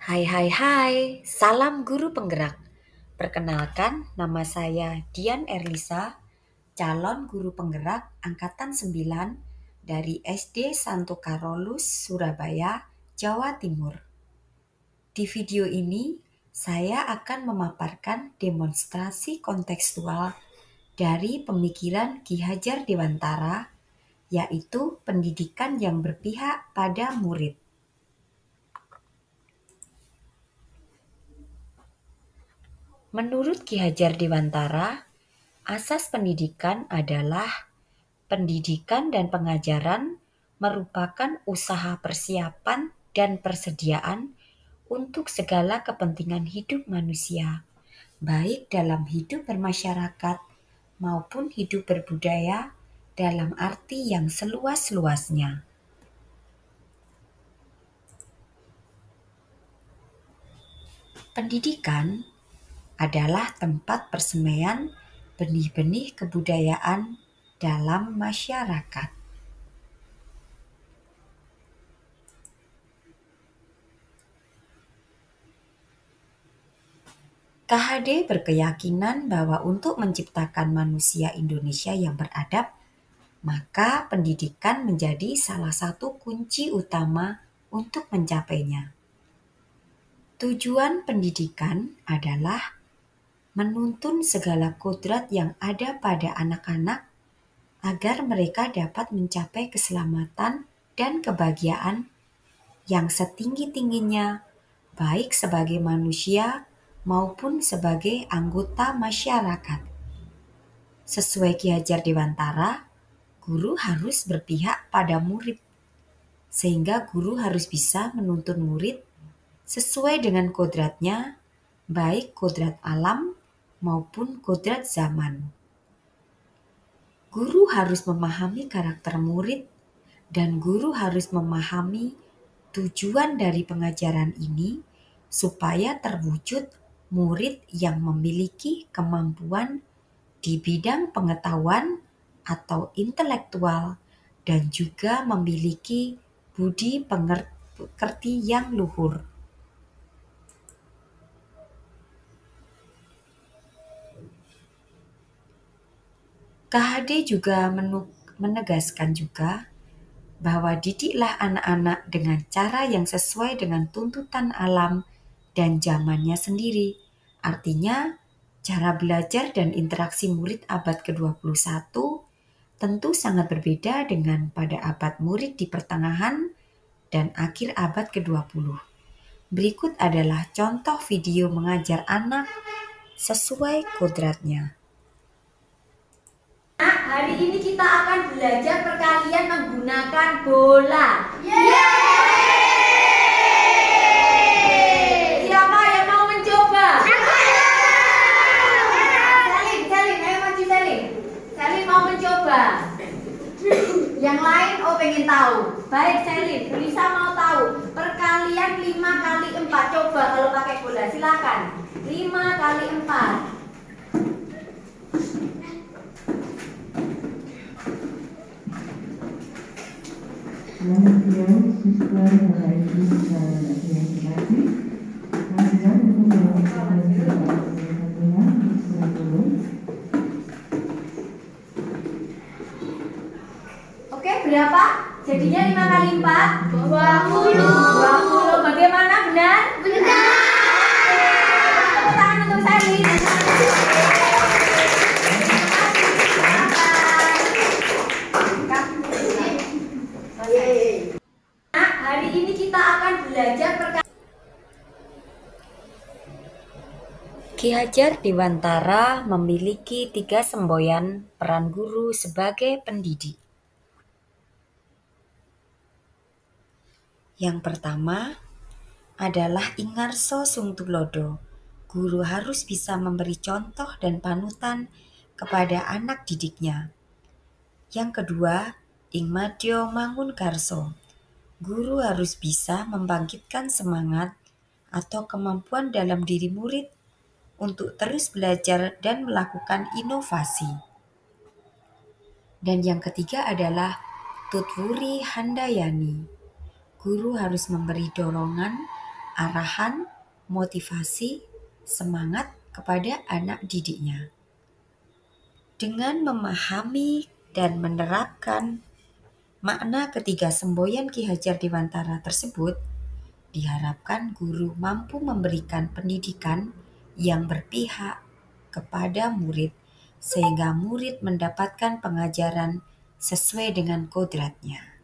Hai hai hai, salam guru penggerak. Perkenalkan, nama saya Dian Erlisa, calon guru penggerak Angkatan 9 dari SD Santo Karolus, Surabaya, Jawa Timur. Di video ini, saya akan memaparkan demonstrasi kontekstual dari pemikiran Ki Hajar Dewantara, yaitu pendidikan yang berpihak pada murid. Menurut Ki Hajar Dewantara, asas pendidikan adalah pendidikan dan pengajaran merupakan usaha persiapan dan persediaan untuk segala kepentingan hidup manusia, baik dalam hidup bermasyarakat maupun hidup berbudaya dalam arti yang seluas-luasnya. Pendidikan adalah tempat persemaian benih-benih kebudayaan dalam masyarakat. KHD berkeyakinan bahwa untuk menciptakan manusia Indonesia yang beradab, maka pendidikan menjadi salah satu kunci utama untuk mencapainya. Tujuan pendidikan adalah menuntun segala kodrat yang ada pada anak-anak agar mereka dapat mencapai keselamatan dan kebahagiaan yang setinggi-tingginya, baik sebagai manusia maupun sebagai anggota masyarakat. Sesuai Ki Hajar Dewantara, guru harus berpihak pada murid, sehingga guru harus bisa menuntun murid sesuai dengan kodratnya, baik kodrat alam maupun kodrat zaman. Guru harus memahami karakter murid, dan guru harus memahami tujuan dari pengajaran ini supaya terwujud murid yang memiliki kemampuan di bidang pengetahuan atau intelektual dan juga memiliki budi pekerti yang luhur. KHD juga menegaskan juga bahwa didiklah anak-anak dengan cara yang sesuai dengan tuntutan alam dan zamannya sendiri. Artinya, cara belajar dan interaksi murid abad ke-21 tentu sangat berbeda dengan pada abad murid di pertengahan dan akhir abad ke-20. Berikut adalah contoh video mengajar anak sesuai kodratnya. Hari ini kita akan belajar perkalian menggunakan bola. Siapa yang mau mencoba? Salim, ayo maju Salim. Salim mau mencoba. Yang lain pengen tahu. Baik Salim, Lisa mau tahu. Perkalian 5 kali 4. Coba kalau pakai bola, silakan. 5 kali 4. Kemudian siswa mengenai secara imajinasi kemudian untuk melakukan kegiatan Oke, berapa? Jadinya 5 kali 4 20. Bagaimana, benar? Benar. Tepuk tangan untuk Salim. Hari ini kita akan belajar perkalian. Ki Hajar Dewantara memiliki 3 semboyan peran guru sebagai pendidik. Yang pertama adalah Ingarso Sungtulodo. Guru harus bisa memberi contoh dan panutan kepada anak didiknya. Yang kedua, Ingmadyo Mangunkarso. Guru harus bisa membangkitkan semangat atau kemampuan dalam diri murid untuk terus belajar dan melakukan inovasi. Dan yang ketiga adalah Tutwuri Handayani. Guru harus memberi dorongan arahan, motivasi, semangat kepada anak didiknya. Dengan memahami dan menerapkan makna ketiga semboyan Ki Hajar Dewantara tersebut, diharapkan guru mampu memberikan pendidikan yang berpihak kepada murid sehingga murid mendapatkan pengajaran sesuai dengan kodratnya.